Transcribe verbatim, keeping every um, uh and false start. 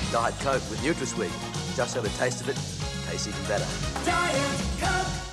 Diet Coke with NutraSweet. Just have a taste of it, tastes even better. Diet Coke.